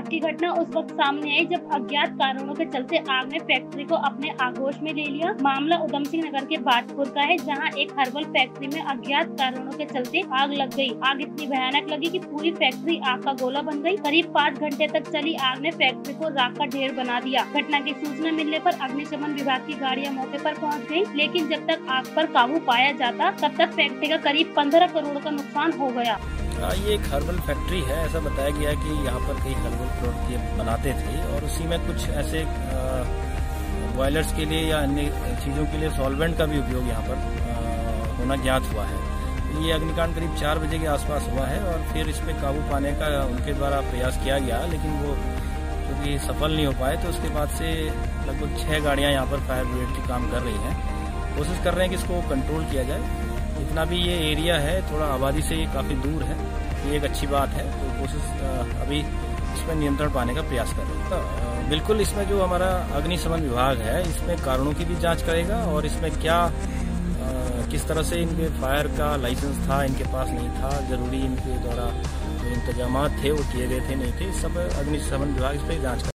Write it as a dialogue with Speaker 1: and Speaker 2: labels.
Speaker 1: आग की घटना उस वक्त सामने आई जब अज्ञात कारणों के चलते आग ने फैक्ट्री को अपने आगोश में ले लिया। मामला उधम सिंह नगर के बाजपुर का है, जहां एक हर्बल फैक्ट्री में अज्ञात कारणों के चलते आग लग गई। आग इतनी भयानक लगी कि पूरी फैक्ट्री आग का गोला बन गई। करीब 5 घंटे तक चली आग ने फैक्ट्री को राख का ढेर बना दिया। घटना की सूचना मिलने पर अग्निशमन विभाग की गाड़ियां मौके पर पहुंच गई, लेकिन जब तक आग पर काबू पाया जाता तब तक फैक्ट्री का करीब 15 करोड़ का नुकसान हो गया।
Speaker 2: ये एक हर्बल फैक्ट्री है। ऐसा बताया गया कि यहाँ पर कई हर्बल प्रोडक्ट बनाते थे और उसी में कुछ ऐसे बॉयलर्स के लिए या अन्य चीज़ों के लिए सॉल्वेंट का भी उपयोग यहाँ पर होना ज्ञात हुआ है। ये अग्निकांड करीब 4 बजे के आसपास हुआ है और फिर इस पे काबू पाने का उनके द्वारा प्रयास किया गया, लेकिन वो क्योंकि सफल नहीं हो पाए तो उसके बाद से लगभग 6 गाड़ियाँ यहाँ पर फायर ब्रिगेड की काम कर रही हैं। कोशिश कर रहे हैं कि इसको कंट्रोल किया जाए। इतना भी ये एरिया है, थोड़ा आबादी से ये काफ़ी दूर है, ये एक अच्छी बात है। तो कोशिश अभी इस पर नियंत्रण पाने का प्रयास कर रहे हैं। तो बिल्कुल इसमें जो हमारा अग्निशमन विभाग है इसमें कारणों की भी जांच करेगा और इसमें क्या किस तरह से इनके फायर का लाइसेंस था, इनके पास नहीं था, जरूरी इनके द्वारा जो इंतजाम थे वो किए गए थे नहीं थे, सब अग्निशमन विभाग इस पर जाँच